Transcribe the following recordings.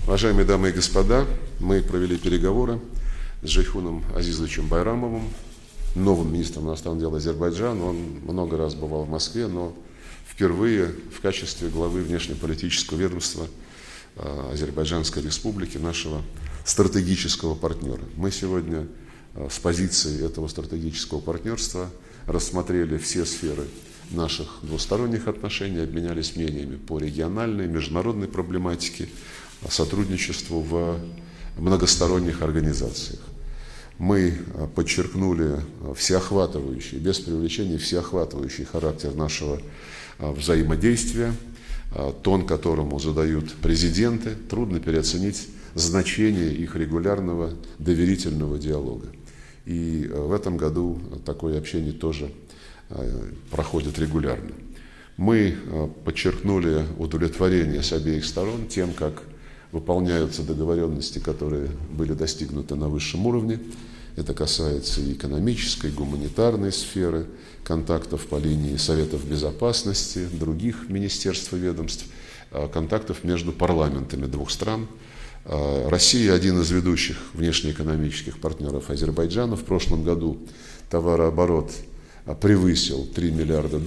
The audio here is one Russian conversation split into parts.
Уважаемые дамы и господа, мы провели переговоры с Джейхуном Азизовичем Байрамовым, новым министром иностранных дел Азербайджана. Он много раз бывал в Москве, но впервые в качестве главы внешнеполитического ведомства Азербайджанской Республики, нашего стратегического партнера. Мы сегодня с позиции этого стратегического партнерства рассмотрели все сферы наших двусторонних отношений, обменялись мнениями по региональной, международной проблематике, сотрудничеству в многосторонних организациях. Мы подчеркнули всеохватывающий, без преувеличения, всеохватывающий характер нашего взаимодействия, тон, которому задают президенты. Трудно переоценить значение их регулярного доверительного диалога. И в этом году такое общение тоже проходит регулярно. Мы подчеркнули удовлетворение с обеих сторон тем, как выполняются договоренности, которые были достигнуты на высшем уровне. Это касается и экономической, и гуманитарной сферы, контактов по линии Советов Безопасности, других министерств и ведомств, контактов между парламентами двух стран. Россия – один из ведущих внешнеэкономических партнеров Азербайджана. В прошлом году товарооборот превысил $3 миллиарда,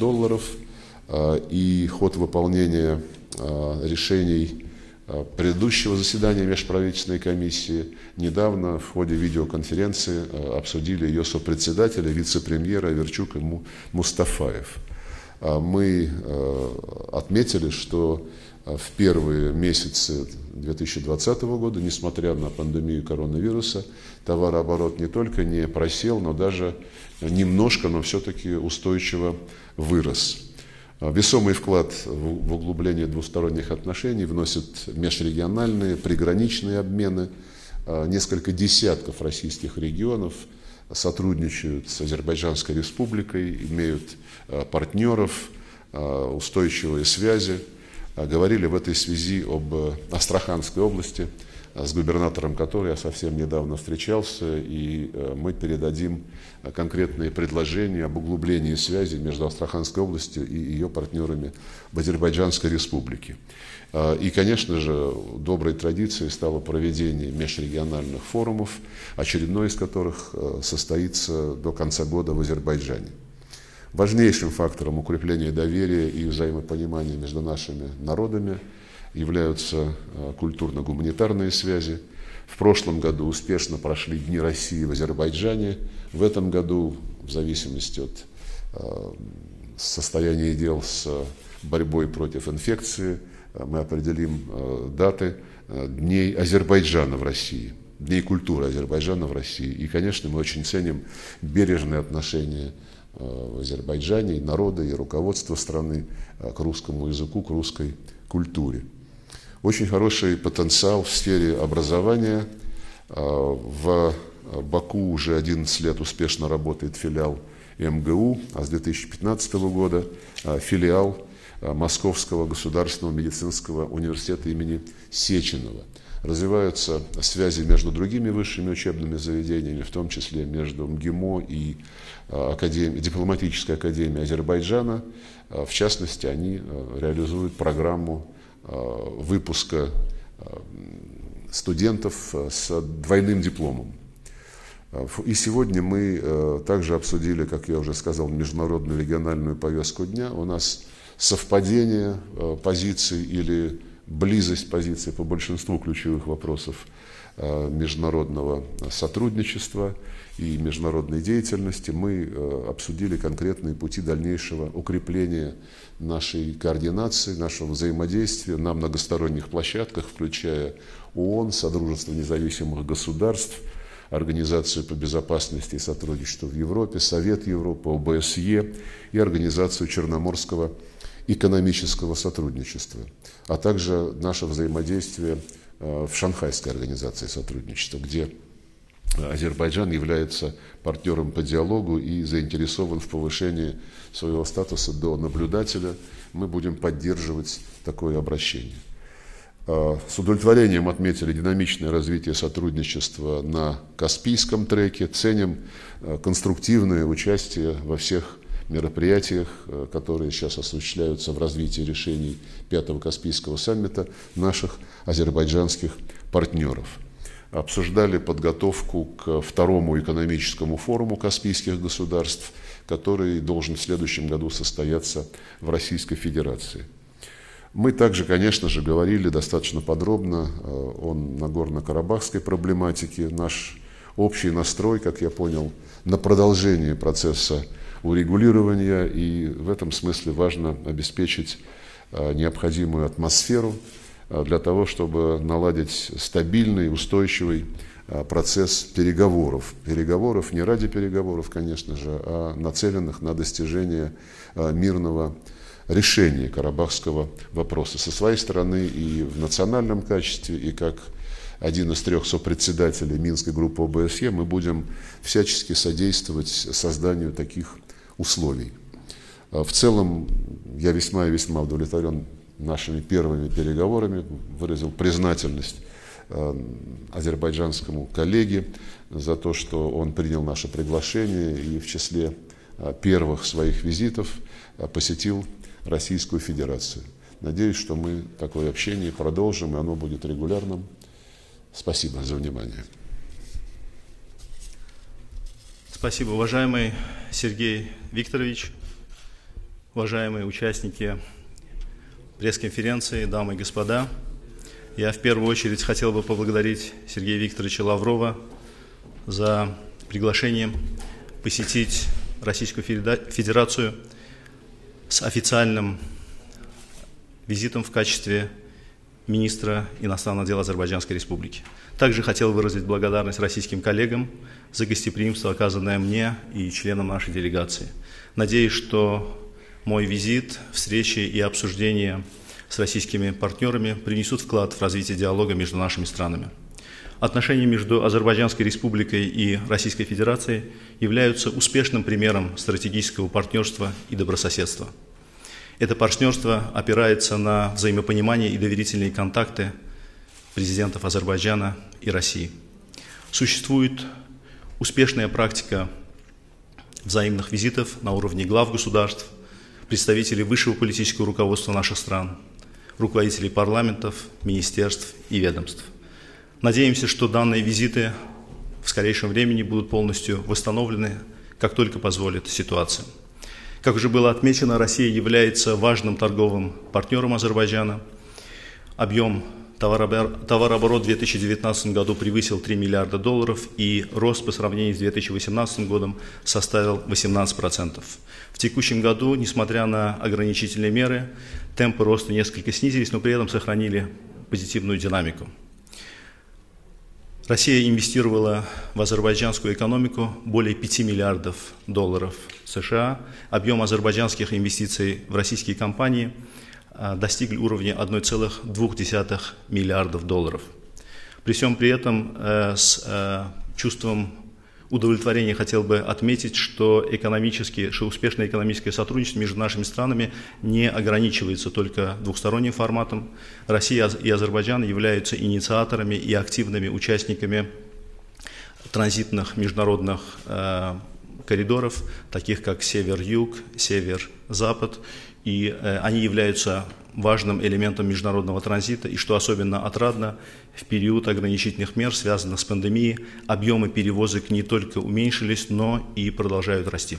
и ход выполнения решений предыдущего заседания межправительственной комиссии недавно в ходе видеоконференции обсудили ее сопредседателя, вице-премьера Аверчук и Мустафаев. Мы отметили, что в первые месяцы 2020 года, несмотря на пандемию коронавируса, товарооборот не только не просел, но даже немножко, но все-таки устойчиво вырос. Весомый вклад в углубление двусторонних отношений вносят межрегиональные, приграничные обмены. Несколько десятков российских регионов сотрудничают с Азербайджанской Республикой, имеют партнеров, устойчивые связи. Говорили в этой связи об Астраханской области, с губернатором которой я совсем недавно встречался, и мы передадим конкретные предложения об углублении связи между Астраханской областью и ее партнерами в Азербайджанской Республике. И, конечно же, доброй традицией стало проведение межрегиональных форумов, очередной из которых состоится до конца года в Азербайджане. Важнейшим фактором укрепления доверия и взаимопонимания между нашими народами являются культурно-гуманитарные связи. В прошлом году успешно прошли Дни России в Азербайджане. В этом году, в зависимости от состояния дел с борьбой против инфекции, мы определим даты Дней Азербайджана в России, Дней культуры Азербайджана в России. И, конечно, мы очень ценим бережное отношение в Азербайджане и народа, и руководства страны к русскому языку, к русской культуре. Очень хороший потенциал в сфере образования. В Баку уже 11 лет успешно работает филиал МГУ, а с 2015 года филиал Московского государственного медицинского университета имени Сеченова. Развиваются связи между другими высшими учебными заведениями, в том числе между МГИМО и Дипломатической академией Азербайджана. В частности, они реализуют программу выпуска студентов с двойным дипломом. И сегодня мы также обсудили, как я уже сказал, международную региональную повестку дня. У нас совпадение позиций или близость позиций по большинству ключевых вопросов международного сотрудничества и международной деятельности. Мы обсудили конкретные пути дальнейшего укрепления нашей координации, нашего взаимодействия на многосторонних площадках, включая ООН, Содружество независимых государств, Организацию по безопасности и сотрудничеству в Европе, Совет Европы, ОБСЕ и Организацию Черноморского экономического сотрудничества, а также наше взаимодействие в Шанхайской организации сотрудничества, где Азербайджан является партнером по диалогу и заинтересован в повышении своего статуса до наблюдателя. Мы будем поддерживать такое обращение. С удовлетворением отметили динамичное развитие сотрудничества на Каспийском треке, ценим конструктивное участие во всех мероприятиях, которые сейчас осуществляются в развитии решений 5-го Каспийского саммита наших азербайджанских партнеров. Обсуждали подготовку к второму экономическому форуму Каспийских государств, который должен в следующем году состояться в Российской Федерации. Мы также, конечно же, говорили достаточно подробно о Нагорно-Карабахской проблематике. Наш общий настрой, как я понял, на продолжение процесса урегулирования, и в этом смысле важно обеспечить необходимую атмосферу для того, чтобы наладить стабильный, устойчивый процесс переговоров. Переговоров не ради переговоров, конечно же, а нацеленных на достижение мирного решения карабахского вопроса. Со своей стороны и в национальном качестве, и как один из 3 сопредседателей Минской группы ОБСЕ мы будем всячески содействовать созданию таких условий. В целом я весьма и весьма удовлетворен нашими первыми переговорами, выразил признательность азербайджанскому коллеге за то, что он принял наше приглашение и в числе первых своих визитов посетил Российскую Федерацию. Надеюсь, что мы такое общение продолжим, и оно будет регулярным. Спасибо за внимание. Спасибо, уважаемый Сергей Викторович, уважаемые участники пресс-конференции, дамы и господа. Я в первую очередь хотел бы поблагодарить Сергея Викторовича Лаврова за приглашение посетить Российскую Федерацию с официальным визитом в качестве министра иностранных дел Азербайджанской Республики. Также хотел выразить благодарность российским коллегам за гостеприимство, оказанное мне и членам нашей делегации. Надеюсь, что мой визит, встречи и обсуждения с российскими партнерами принесут вклад в развитие диалога между нашими странами. Отношения между Азербайджанской Республикой и Российской Федерацией являются успешным примером стратегического партнерства и добрососедства. Это партнерство опирается на взаимопонимание и доверительные контакты президентов Азербайджана и России. Существует успешная практика взаимных визитов на уровне глав государств, представителей высшего политического руководства наших стран, руководителей парламентов, министерств и ведомств. Надеемся, что данные визиты в скорейшем времени будут полностью восстановлены, как только позволит ситуация. Как уже было отмечено, Россия является важным торговым партнером Азербайджана. Объем товарооборот в 2019 году превысил $3 миллиарда, и рост по сравнению с 2018 годом составил 18%. В текущем году, несмотря на ограничительные меры, темпы роста несколько снизились, но при этом сохранили позитивную динамику. Россия инвестировала в азербайджанскую экономику более $5 миллиардов США. Объем азербайджанских инвестиций в российские компании достигли уровня $1,2 миллиардов. При всем при этом с чувством удовлетворения хотел бы отметить, что успешное экономическое сотрудничество между нашими странами не ограничивается только двухсторонним форматом. Россия и Азербайджан являются инициаторами и активными участниками транзитных международных коридоров, таких как север-юг, север-запад, и они являются важным элементом международного транзита, и что особенно отрадно, в период ограничительных мер, связанных с пандемией, объемы перевозок не только уменьшились, но и продолжают расти.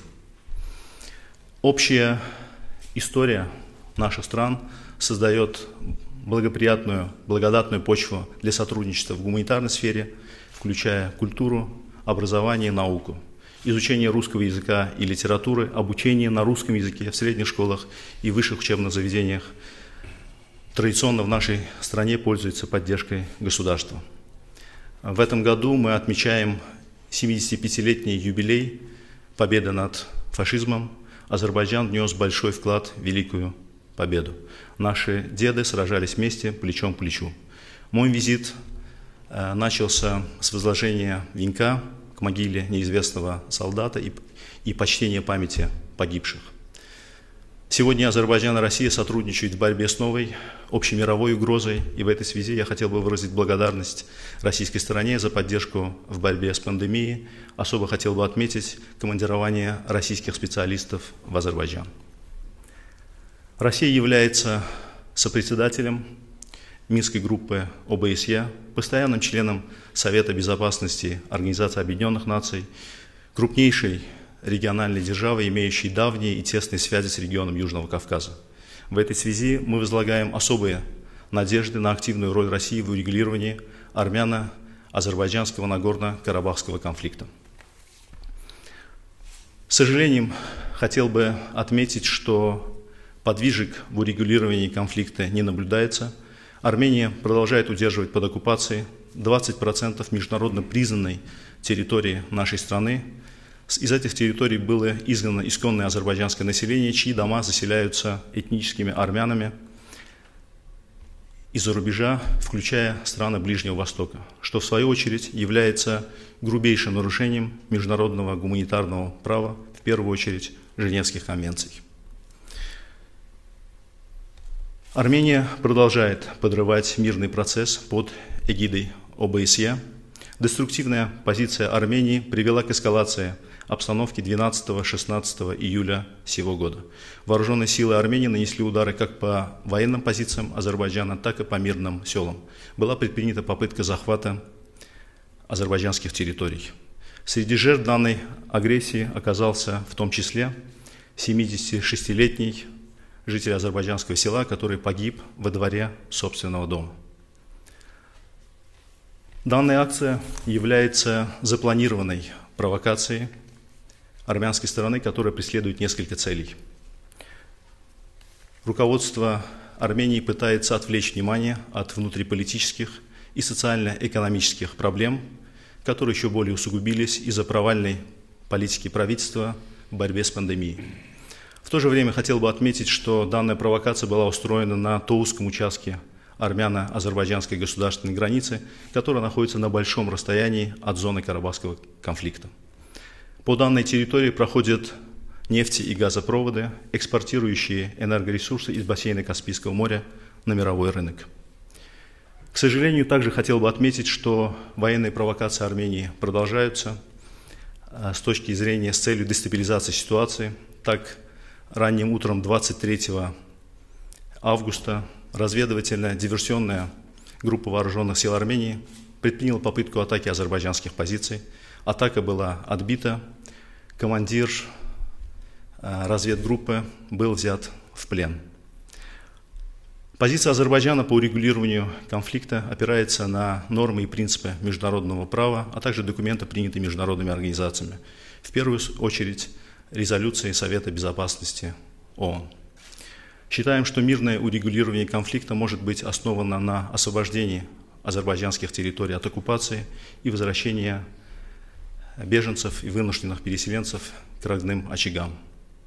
Общая история наших стран создает благоприятную, благодатную почву для сотрудничества в гуманитарной сфере, включая культуру, образование и науку. Изучение русского языка и литературы, обучение на русском языке в средних школах и высших учебных заведениях традиционно в нашей стране пользуется поддержкой государства. В этом году мы отмечаем 75-летний юбилей победы над фашизмом. Азербайджан внес большой вклад в великую победу. Наши деды сражались вместе, плечом к плечу. Мой визит начался с возложения венка к могиле неизвестного солдата и почтения памяти погибших. Сегодня Азербайджан и Россия сотрудничают в борьбе с новой общемировой угрозой, и в этой связи я хотел бы выразить благодарность российской стороне за поддержку в борьбе с пандемией. Особо хотел бы отметить командирование российских специалистов в Азербайджан. Россия является сопредседателем Минской группы ОБСЕ, постоянным членом Совета безопасности Организации Объединенных Наций, крупнейшей региональной державы, имеющей давние и тесные связи с регионом Южного Кавказа. В этой связи мы возлагаем особые надежды на активную роль России в урегулировании армяно-азербайджанского Нагорно-Карабахского конфликта. С сожалением, хотел бы отметить, что подвижек в урегулировании конфликта не наблюдается. Армения продолжает удерживать под оккупацией 20% международно признанной территории нашей страны. Из этих территорий было изгнано исконное азербайджанское население, чьи дома заселяются этническими армянами из-за рубежа, включая страны Ближнего Востока, что в свою очередь является грубейшим нарушением международного гуманитарного права, в первую очередь Женевских конвенций. Армения продолжает подрывать мирный процесс под эгидой ОБСЕ. Деструктивная позиция Армении привела к эскалации обстановки 12-16 июля сего года. Вооруженные силы Армении нанесли удары как по военным позициям Азербайджана, так и по мирным селам. Была предпринята попытка захвата азербайджанских территорий. Среди жертв данной агрессии оказался в том числе 76-летний житель азербайджанского села, который погиб во дворе собственного дома. Данная акция является запланированной провокацией армянской стороны, которая преследует несколько целей. Руководство Армении пытается отвлечь внимание от внутриполитических и социально-экономических проблем, которые еще более усугубились из-за провальной политики правительства в борьбе с пандемией. В то же время хотел бы отметить, что данная провокация была устроена на узком участке армяно-азербайджанской государственной границы, которая находится на большом расстоянии от зоны Карабахского конфликта. По данной территории проходят нефти- и газопроводы, экспортирующие энергоресурсы из бассейна Каспийского моря на мировой рынок. К сожалению, также хотел бы отметить, что военные провокации Армении продолжаются с целью дестабилизации ситуации. Так, ранним утром 23 августа разведывательная диверсионная группа вооруженных сил Армении предприняла попытку атаки азербайджанских позиций. Атака была отбита. Командир разведгруппы был взят в плен. Позиция Азербайджана по урегулированию конфликта опирается на нормы и принципы международного права, а также документы, принятые международными организациями. В первую очередь, резолюции Совета безопасности ООН. Считаем, что мирное урегулирование конфликта может быть основано на освобождении азербайджанских территорий от оккупации и возвращении беженцев и вынужденных переселенцев к родным очагам.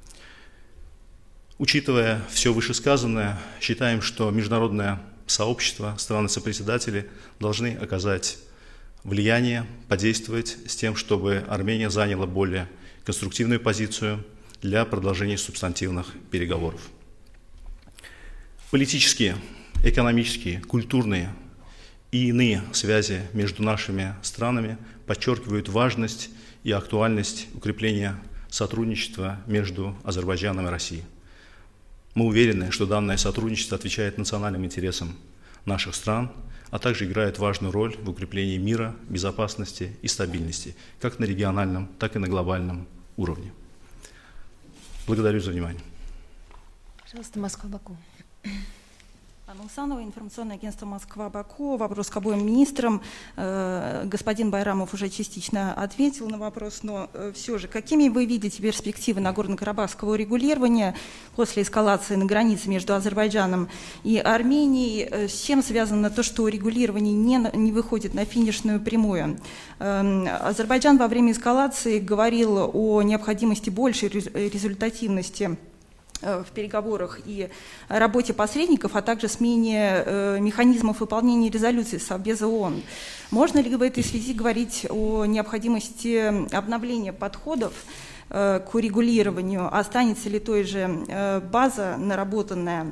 Учитывая все вышесказанное, считаем, что международное сообщество, страны-сопредседатели должны оказать влияние, подействовать с тем, чтобы Армения заняла более конструктивную позицию для продолжения субстантивных переговоров. Политические, экономические, культурные и иные связи между нашими странами подчеркивают важность и актуальность укрепления сотрудничества между Азербайджаном и Россией. Мы уверены, что данное сотрудничество отвечает национальным интересам наших стран, а также играет важную роль в укреплении мира, безопасности и стабильности, как на региональном, так и на глобальном уровне. Благодарю за внимание. Пожалуйста, Москва-Баку. Анна Усанова, информационное агентство «Москва-Баку». Вопрос к обоим министрам. Господин Байрамов уже частично ответил на вопрос, но все же, какими вы видите перспективы Нагорно-Карабахского урегулирования после эскалации на границе между Азербайджаном и Арменией? С чем связано то, что урегулирование не выходит на финишную прямую? Азербайджан во время эскалации говорил о необходимости большей результативности в переговорах и работе посредников, а также смене механизмов выполнения резолюций Совбеза ООН. Можно ли в этой связи говорить о необходимости обновления подходов к урегулированию? Останется ли той же база наработанная?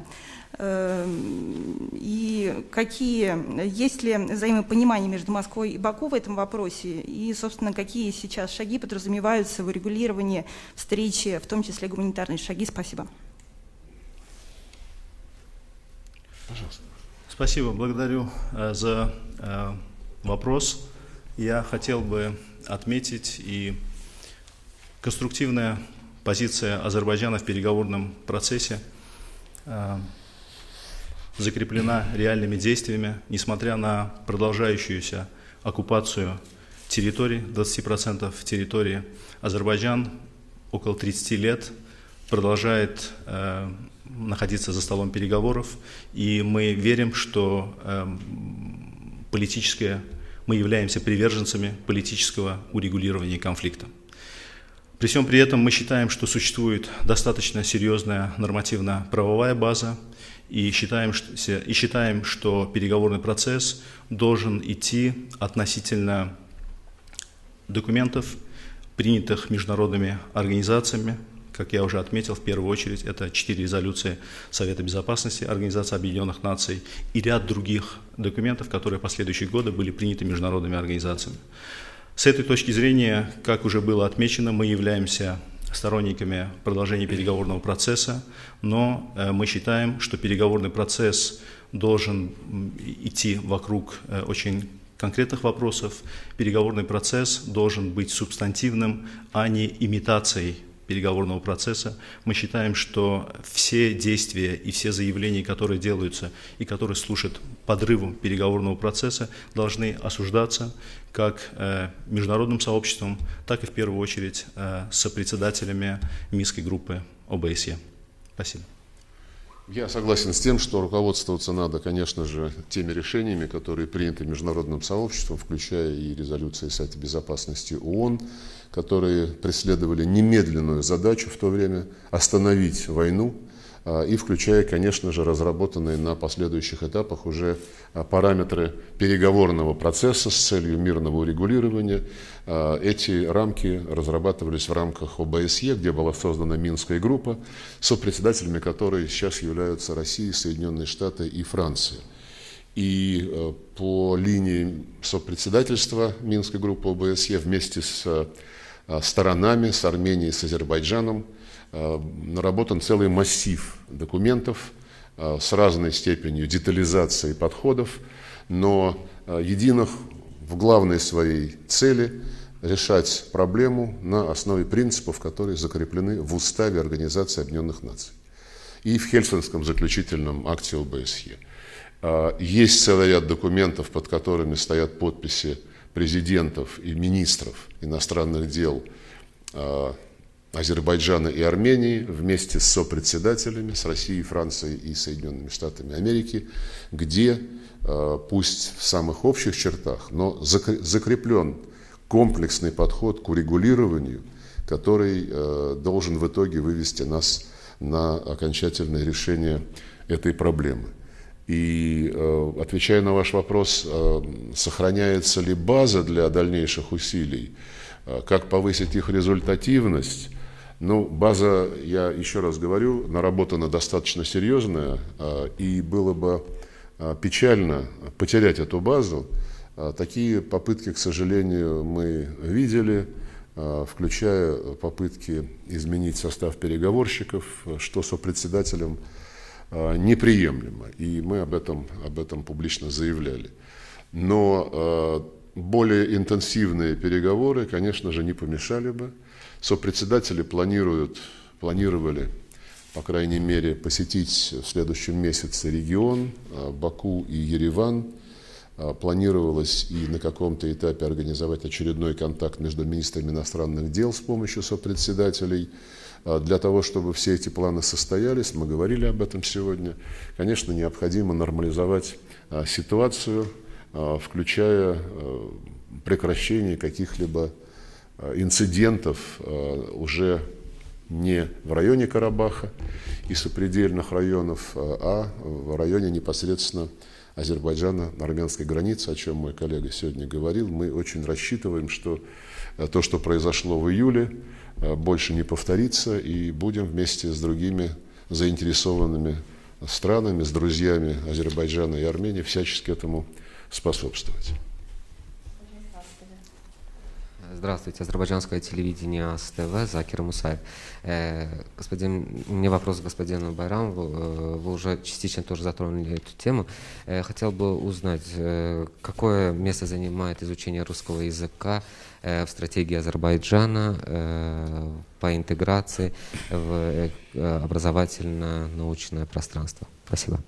И есть ли взаимопонимание между Москвой и Баку в этом вопросе? И, собственно, какие сейчас шаги подразумеваются в урегулировании встречи, в том числе гуманитарные шаги? Спасибо. Пожалуйста. Спасибо, благодарю за вопрос. Я хотел бы отметить и конструктивная позиция Азербайджана в переговорном процессе закреплена реальными действиями, несмотря на продолжающуюся оккупацию территорий, 20% территории. Азербайджан около 30 лет продолжает находиться за столом переговоров, и мы верим, что мы являемся приверженцами политического урегулирования конфликта. При всем при этом мы считаем, что существует достаточно серьезная нормативно-правовая база, и считаем, что переговорный процесс должен идти относительно документов, принятых международными организациями. Как я уже отметил, в первую очередь это 4 резолюции Совета Безопасности Организации Объединенных Наций и ряд других документов, которые в последующие годы были приняты международными организациями. С этой точки зрения, как уже было отмечено, мы являемся сторонниками продолжения переговорного процесса, но мы считаем, что переговорный процесс должен идти вокруг очень конкретных вопросов. Переговорный процесс должен быть субстантивным, а не имитацией переговорного процесса. Мы считаем, что все действия и все заявления, которые делаются и которые служат подрыву переговорного процесса, должны осуждаться как международным сообществом, так и в первую очередь сопредседателями Минской группы ОБСЕ. Спасибо. Я согласен с тем, что руководствоваться надо, конечно же, теми решениями, которые приняты международным сообществом, включая и резолюции Совета Безопасности ООН, которые преследовали немедленную задачу в то время остановить войну, и включая, конечно же, разработанные на последующих этапах уже параметры переговорного процесса с целью мирного урегулирования. Эти рамки разрабатывались в рамках ОБСЕ, где была создана Минская группа, сопредседателями которой сейчас являются Россия, Соединенные Штаты и Франция. И по линии сопредседательства Минской группы ОБСЕ вместе с сторонами, с Арменией, с Азербайджаном, наработан целый массив документов с разной степенью детализации подходов, но единых в главной своей цели решать проблему на основе принципов, которые закреплены в Уставе Организации Объединенных Наций и в Хельсинском заключительном акте ОБСЕ. Есть целый ряд документов, под которыми стоят подписи президентов и министров иностранных дел Азербайджана и Армении вместе с сопредседателями, с Россией, Францией и Соединенными Штатами Америки, где, пусть в самых общих чертах, но закреплен комплексный подход к урегулированию, который должен в итоге вывести нас на окончательное решение этой проблемы. И, отвечая на ваш вопрос, сохраняется ли база для дальнейших усилий, как повысить их результативность? Ну, база, я еще раз говорю, наработана достаточно серьезная, и было бы печально потерять эту базу. Такие попытки, к сожалению, мы видели, включая попытки изменить состав переговорщиков, что сопредседателям неприемлемо, и мы об этом публично заявляли. Но более интенсивные переговоры, конечно же, не помешали бы. Сопредседатели планировали, по крайней мере, посетить в следующем месяце регион, Баку и Ереван. Планировалось и на каком-то этапе организовать очередной контакт между министрами иностранных дел с помощью сопредседателей. Для того, чтобы все эти планы состоялись, мы говорили об этом сегодня, конечно, необходимо нормализовать ситуацию, включая прекращение каких-либо инцидентов уже не в районе Карабаха и сопредельных районов, а в районе непосредственно Азербайджана-армянской границы, о чем мой коллега сегодня говорил. Мы очень рассчитываем, что то, что произошло в июле, больше не повторится, и будем вместе с другими заинтересованными странами, с друзьями Азербайджана и Армении всячески этому способствовать. Здравствуйте, азербайджанское телевидение АСТВ, Закир Мусаев. Господин, у меня вопрос к господину Байрамову. Вы уже частично тоже затронули эту тему. Хотел бы узнать, какое место занимает изучение русского языка в стратегии Азербайджана по интеграции в образовательно-научное пространство. Спасибо.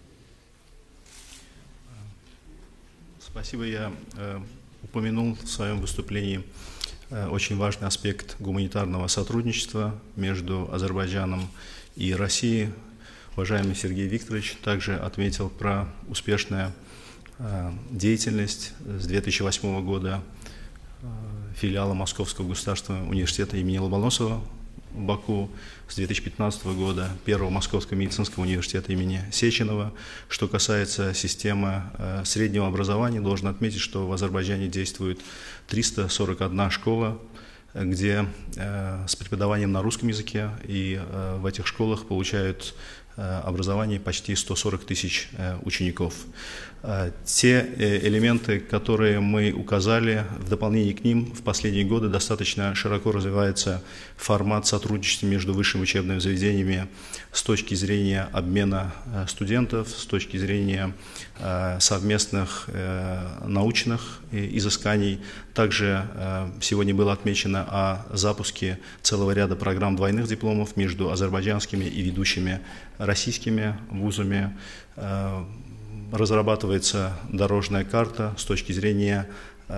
Спасибо. Я упомянул в своем выступлении очень важный аспект гуманитарного сотрудничества между Азербайджаном и Россией. Уважаемый Сергей Викторович также отметил про успешную деятельность с 2008 года филиала Московского государственного университета имени Ломоносова в Баку, с 2015 года Первого Московского медицинского университета имени Сеченова. Что касается системы среднего образования, должен отметить, что в Азербайджане действует 341 школа, где с преподаванием на русском языке, и в этих школах получают образование почти 140 тысяч учеников. Те элементы, которые мы указали, в дополнение к ним в последние годы достаточно широко развивается формат сотрудничества между высшими учебными заведениями с точки зрения обмена студентов, с точки зрения совместных научных изысканий. Также сегодня было отмечено о запуске целого ряда программ двойных дипломов между азербайджанскими и ведущими российскими вузами. Разрабатывается дорожная карта с точки зрения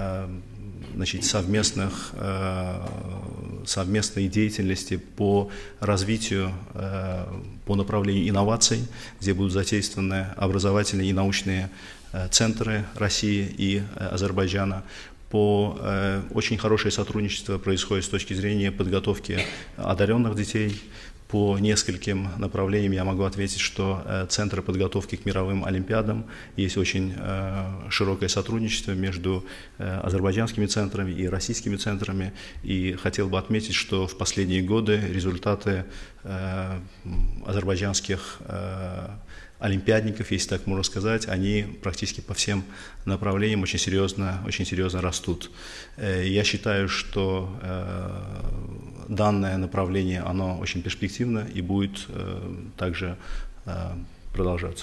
совместной деятельности по развитию, по направлению инноваций, где будут задействованы образовательные и научные центры России и Азербайджана. Очень хорошее сотрудничество происходит с точки зрения подготовки одаренных детей. По нескольким направлениям я могу ответить, что центры подготовки к мировым олимпиадам, есть очень широкое сотрудничество между азербайджанскими центрами и российскими центрами. И хотел бы отметить, что в последние годы результаты азербайджанских олимпиадников, если так можно сказать, они практически по всем направлениям очень серьезно растут. Я считаю, что данное направление, оно очень перспективно и будет также продолжаться.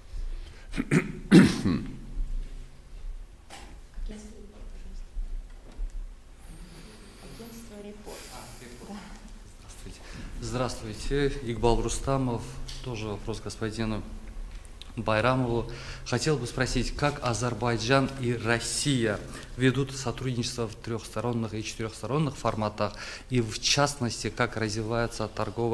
Здравствуйте, Игбал Рустамов. Тоже вопрос господину Байрамову. Хотел бы спросить, как Азербайджан и Россия ведут сотрудничество в трехсторонних и четырехсторонних форматах, и в частности, как развивается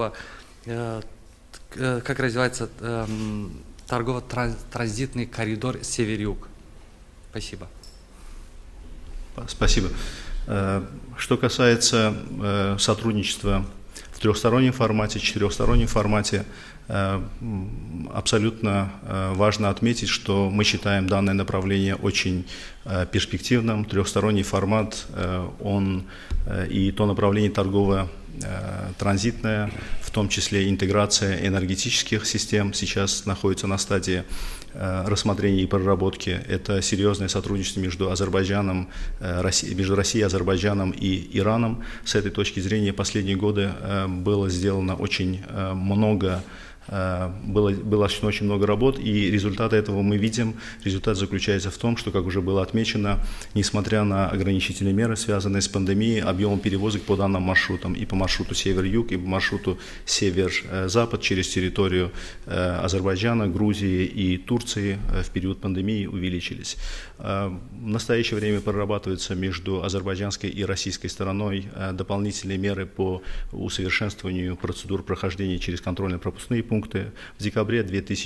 торгово-транзитный коридор север-юг. Спасибо. Спасибо. Что касается сотрудничества в трехстороннем формате, четырехстороннем формате, абсолютно важно отметить, что мы считаем данное направление очень перспективным. Трехсторонний формат, он и то направление торгово-транзитное, в том числе интеграция энергетических систем, сейчас находится на стадии рассмотрения и проработки. Это серьезное сотрудничество между Азербайджаном, между Россией, Азербайджаном и Ираном. С этой точки зрения последние годы было сделано очень много. Было очень много работ, и результаты этого мы видим. Результат заключается в том, что, как уже было отмечено, несмотря на ограничительные меры, связанные с пандемией, объем перевозок по данным маршрутам и по маршруту север-юг, и по маршруту север-запад через территорию Азербайджана, Грузии и Турции в период пандемии увеличились. В настоящее время прорабатываются между азербайджанской и российской стороной дополнительные меры по усовершенствованию процедур прохождения через контрольно-пропускные пункты. В декабре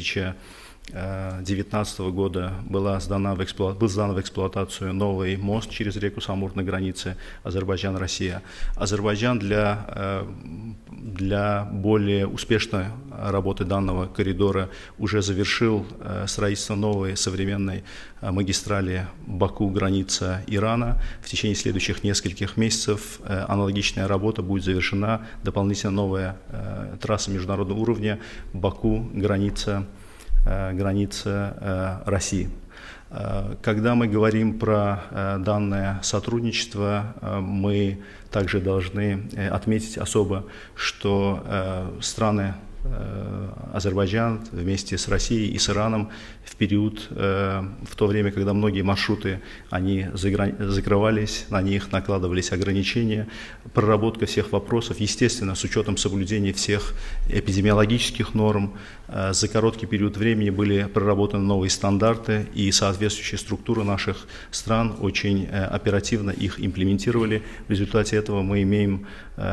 2019 года был сдан в эксплуатацию новый мост через реку Самур на границе Азербайджан-Россия. Азербайджан для более успешной работы данного коридора уже завершил строительство новой современной магистрали Баку-граница Ирана. В течение следующих нескольких месяцев аналогичная работа будет завершена. Дополнительно новая трасса международного уровня Баку-граница России. Когда мы говорим про данное сотрудничество, мы также должны отметить особо, что страны Азербайджан вместе с Россией и с Ираном в период, в то время, когда многие маршруты, они закрывались, на них накладывались ограничения, проработка всех вопросов, естественно, с учетом соблюдения всех эпидемиологических норм, за короткий период времени были проработаны новые стандарты, и соответствующие структуры наших стран очень оперативно их имплементировали. В результате этого мы имеем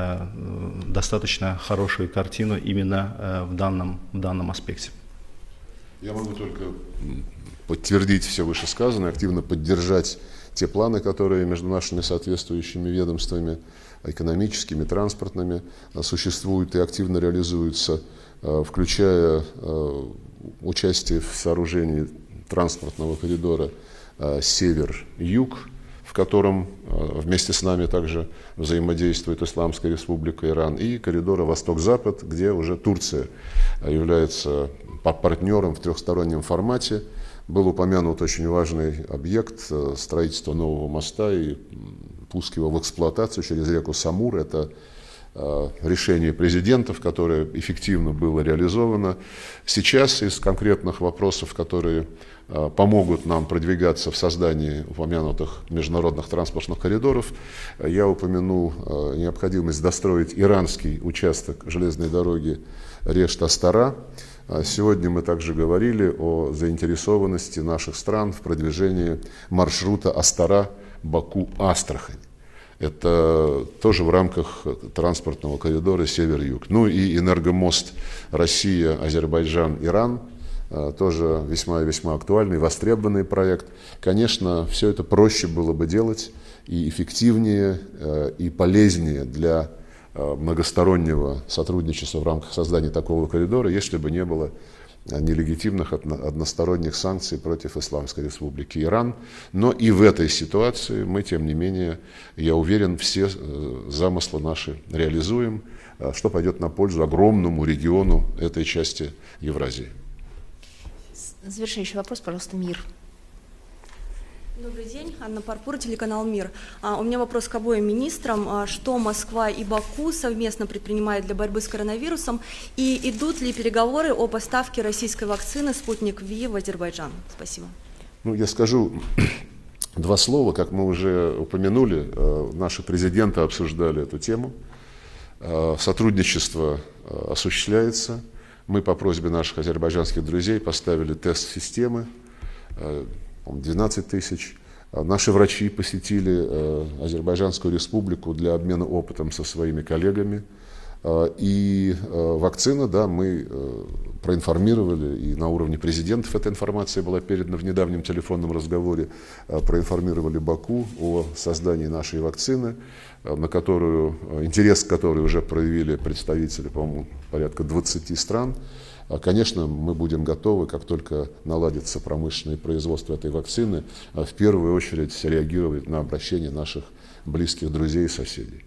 достаточно хорошую картину именно в данном аспекте. Я могу только подтвердить все вышесказанное, активно поддержать те планы, которые между нашими соответствующими ведомствами, экономическими, транспортными, существуют и активно реализуются, включая участие в сооружении транспортного коридора север-юг, в котором вместе с нами также взаимодействует Исламская Республика Иран, и коридора Восток-Запад, где уже Турция является партнером в трехстороннем формате. Был упомянут очень важный объект строительства нового моста и пуск его в эксплуатацию через реку Самур. Это решение президентов, которое эффективно было реализовано. Сейчас из конкретных вопросов, которые помогут нам продвигаться в создании упомянутых международных транспортных коридоров, я упомяну необходимость достроить иранский участок железной дороги Решт-Астара. Сегодня мы также говорили о заинтересованности наших стран в продвижении маршрута Астара-Баку-Астрахань. Это тоже в рамках транспортного коридора север-юг. Ну и энергомост Россия, Азербайджан, Иран, тоже весьма и весьма актуальный, востребованный проект. Конечно, все это проще было бы делать и эффективнее, и полезнее для многостороннего сотрудничества в рамках создания такого коридора, если бы не было нелегитимных односторонних санкций против Исламской Республики Иран. Но и в этой ситуации мы, тем не менее, я уверен, все замыслы наши реализуем, что пойдет на пользу огромному региону этой части Евразии. Завершающий вопрос, пожалуйста, МИР. Добрый день, Анна Парпур, телеканал «Мир». У меня вопрос к обоим министрам. Что Москва и Баку совместно предпринимают для борьбы с коронавирусом? И идут ли переговоры о поставке российской вакцины «Спутник Ви» в Азербайджан? Спасибо. Ну, я скажу два слова. Как мы уже упомянули, наши президенты обсуждали эту тему. Сотрудничество осуществляется. Мы по просьбе наших азербайджанских друзей поставили тест-системы. 12 тысяч. Наши врачи посетили Азербайджанскую республику для обмена опытом со своими коллегами. И вакцина, да, мы проинформировали, и на уровне президентов эта информация была передана в недавнем телефонном разговоре, проинформировали Баку о создании нашей вакцины, на которую, интерес к которой уже проявили представители, по-моему, порядка 20 стран. Конечно, мы будем готовы, как только наладится промышленное производство этой вакцины, в первую очередь реагировать на обращение наших близких друзей и соседей.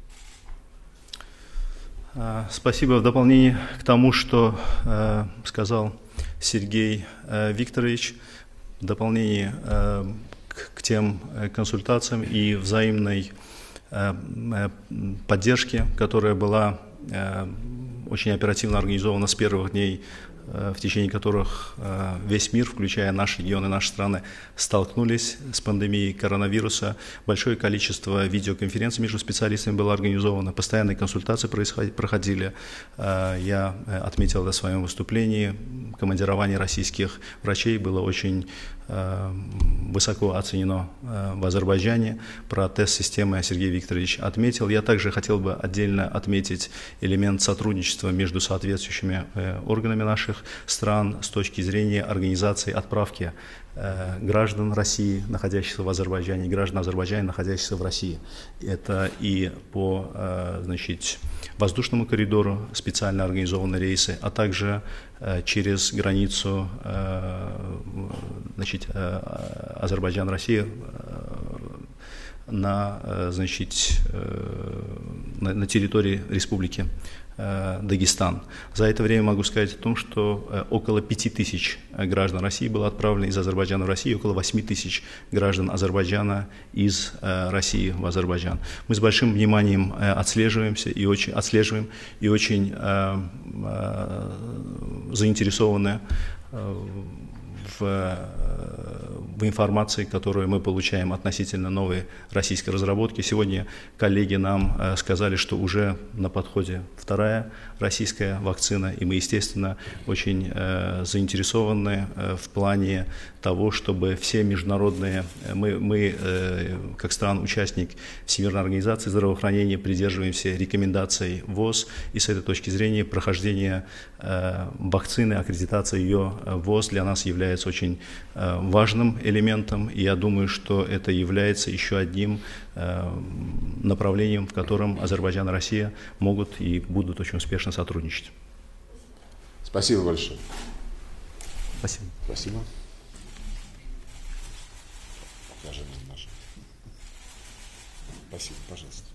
Спасибо. В дополнение к тому, что сказал Сергей Викторович, в дополнение к тем консультациям и взаимной поддержке, которая была очень оперативно организована с первых дней, в течение которых весь мир, включая наш регион и наши страны, столкнулись с пандемией коронавируса. Большое количество видеоконференций между специалистами было организовано, постоянные консультации проходили. Я отметил это в своем выступлении. Командирование российских врачей было очень высоко оценено в Азербайджане. Про тест-системы Сергей Викторович отметил. Я также хотел бы отдельно отметить элемент сотрудничества между соответствующими органами наших стран с точки зрения организации отправки граждан России, находящихся в Азербайджане, и граждан Азербайджана, находящихся в России. Это и по воздушному коридору специально организованные рейсы, а также через границу Азербайджан-Россия на территории Республики Дагестан. За это время могу сказать о том, что около 5000 граждан России было отправлено из Азербайджана в Россию, около 8000 граждан Азербайджана из России в Азербайджан. Мы с большим вниманием отслеживаем и очень заинтересованы в информации, которую мы получаем относительно новой российской разработки. Сегодня коллеги нам сказали, что уже на подходе вторая российская вакцина, и мы, естественно, очень заинтересованы в плане того, чтобы все международные, мы как страна-участник Всемирной организации здравоохранения придерживаемся рекомендаций ВОЗ, и с этой точки зрения прохождение вакцины, аккредитация ее ВОЗ для нас является очень важным элементом, и я думаю, что это является еще одним направлением, в котором Азербайджан и Россия могут и будут очень успешно сотрудничать. Спасибо большое. Спасибо. Спасибо. Спасибо, пожалуйста.